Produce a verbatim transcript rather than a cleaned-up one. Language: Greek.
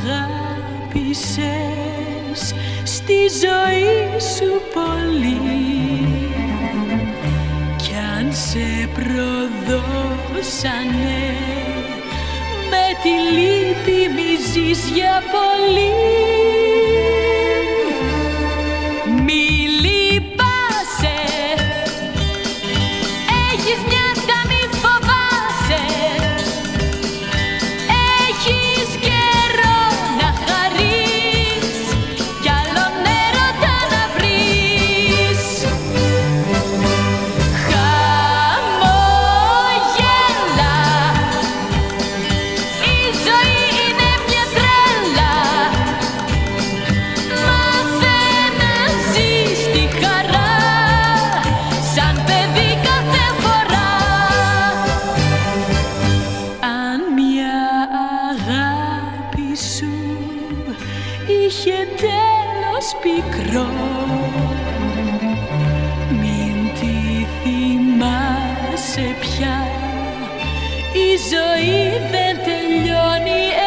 αγάπησες στη ζωή σου πολύ, κι αν σε προδώσανε με τη λύπη μη ζεις για πολύ. Μη λυπάσαι, έχεις νιάτα, μη φοβάσαι, έχεις καιρό να χαρείς κι άλλον έρωτα να βρεις. Χαμόγελα, η ζωή είναι μια τρέλα, μάθε να ζεις τη χαρά σαν παιδί κάθε φορά. Αν μια αγάπη σου είχε τέλος πικρό, μην τη θυμάσαι πια, η ζωή δεν τελειώνει